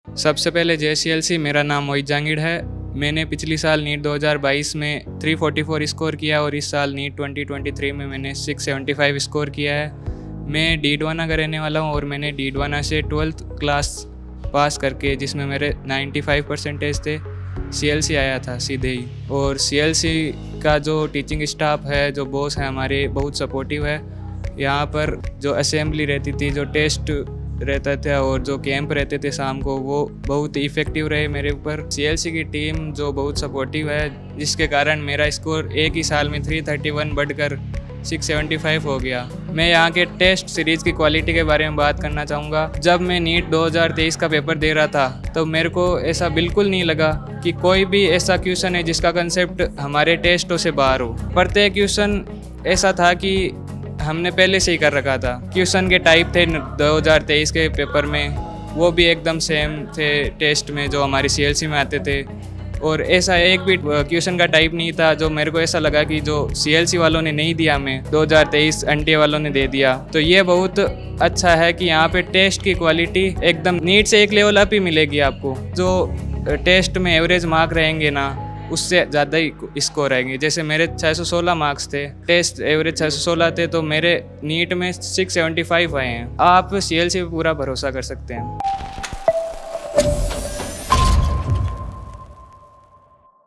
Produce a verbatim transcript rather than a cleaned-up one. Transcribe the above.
सबसे पहले जय सी एल सी, मेरा नाम मोहित जांगिड़ है। मैंने पिछली साल नीट दो हज़ार बाईस में तीन सौ चौवालीस स्कोर किया और इस साल नीट दो हज़ार तेईस में मैंने छह सौ पचहत्तर स्कोर किया है। मैं डीडवाना का रहने वाला हूँ और मैंने डीडवाना से ट्वेल्थ क्लास पास करके, जिसमें मेरे पचानवे परसेंटेज थे, सी एल सी आया था सीधे ही। और सी एल सी का जो टीचिंग स्टाफ है, जो बॉस है हमारे, बहुत सपोर्टिव है। यहाँ पर जो असेंबली रहती थी, जो टेस्ट रहता था और जो कैंप रहते थे शाम को, वो बहुत इफ़ेक्टिव रहे मेरे ऊपर। सी एल सी की टीम जो बहुत सपोर्टिव है, जिसके कारण मेरा स्कोर एक ही साल में तीन सौ इकतीस बढ़कर छह सौ पचहत्तर हो गया। मैं यहाँ के टेस्ट सीरीज़ की क्वालिटी के बारे में बात करना चाहूँगा। जब मैं नीट दो हज़ार तेईस का पेपर दे रहा था तो मेरे को ऐसा बिल्कुल नहीं लगा कि कोई भी ऐसा क्वेश्चन है जिसका कंसेप्ट हमारे टेस्टों से बाहर हो। प्रत्येक क्वेश्चन ऐसा था कि हमने पहले से ही कर रखा था। क्वेश्चन के टाइप थे दो हज़ार तेईस के पेपर में, वो भी एकदम सेम थे टेस्ट में जो हमारी सी एल सी में आते थे। और ऐसा एक भी क्वेश्चन का टाइप नहीं था जो मेरे को ऐसा लगा कि जो सी एल सी वालों ने नहीं दिया, हमें दो हज़ार तेईस एन टी ए वालों ने दे दिया। तो ये बहुत अच्छा है कि यहाँ पे टेस्ट की क्वालिटी एकदम नीट से एक लेवल अप ही मिलेगी आपको। जो टेस्ट में एवरेज मार्क रहेंगे ना, उससे ज़्यादा ही स्कोर आएंगे। जैसे मेरे छह सौ सोलह मार्क्स थे, टेस्ट एवरेज छह सौ सोलह थे, तो मेरे नीट में छह सौ पचहत्तर आए हैं। आप सी एल सी पे पूरा भरोसा कर सकते हैं।